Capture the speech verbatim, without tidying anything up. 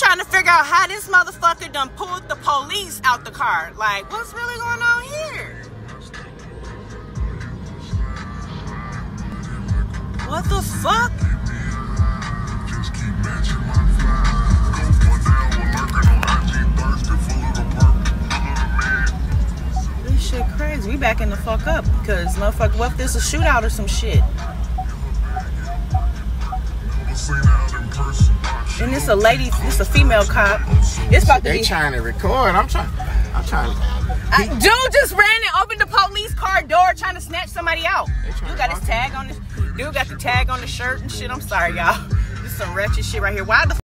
trying to figure out how this motherfucker done pulled the police out the car. Like, what's really going on here? What the fuck? This shit crazy. We backing the fuck up because motherfucker, what if there's a shootout or some shit? And it's a lady, it's a female cop. It's about to they be. trying to record. I'm trying. I'm trying. I, dude just ran and opened the police car door trying to snatch somebody out. Dude got his tag on this. Dude got the tag on the shirt and shit. I'm sorry, y'all. This is some wretched shit right here. Why the